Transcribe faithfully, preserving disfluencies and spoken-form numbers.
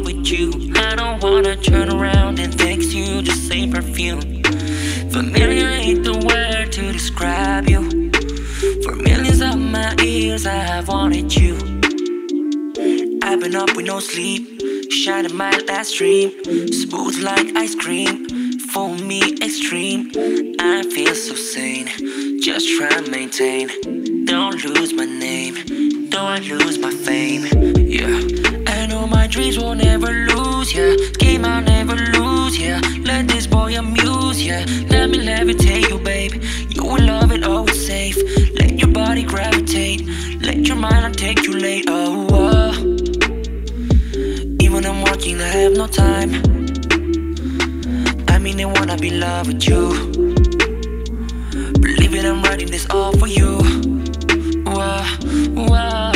with you. I don't wanna turn around and text you the same perfume. Familiar ain't the word to describe you. For millions of my years I have wanted you. I've been up with no sleep, shining my last dream. Smooth like ice cream, for me extreme. I feel so sane, just try to maintain. Don't lose my name, don't lose my fame. Yeah, I know my dreams will never lose. Yeah, game I'll never lose. Yeah, let this boy amuse. Yeah, let me levitate you, babe. You will love it, always safe. Let your body gravitate, let your mind not take you late. Oh, oh. Even I'm working, I have no time. I mean, I wanna be in love with you. Believe it, I'm writing this all for you. Whoa, whoa.